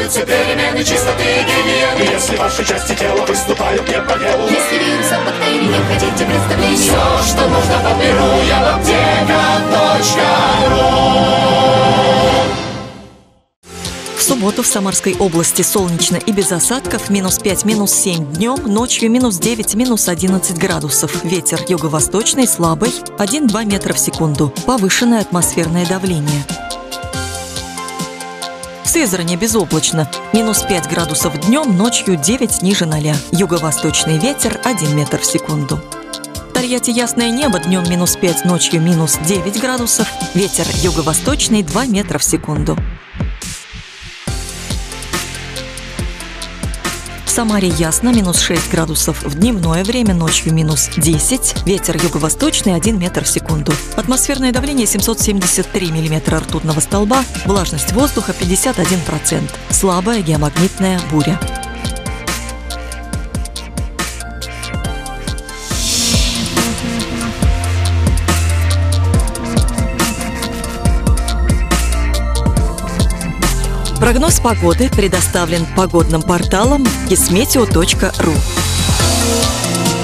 Чувствуются перемены чистоты и гигиены. Если ваши части тела выступают не по делу, если вирусов, бактерий не хотите представления, все, что нужно под Беру, я в аптека.ру. В субботу в Самарской области солнечно и без осадков, -5, -7 днем, ночью -9, -11 градусов. Ветер юго-восточный слабый, 1-2 метра в секунду. Повышенное атмосферное давление. В Сызрани безоблачно, -5 градусов днем, ночью 9 ниже 0. Юго-восточный ветер 1 метр в секунду. В Тольятти ясное небо, днем -5, ночью -9 градусов. Ветер юго-восточный 2 метра в секунду. В Самаре ясно, -6 градусов в дневное время, ночью -10, ветер юго-восточный 1 метр в секунду. Атмосферное давление 773 миллиметра ртутного столба, влажность воздуха 51%, слабая геомагнитная буря. Прогноз погоды предоставлен погодным порталом kismeteo.ru.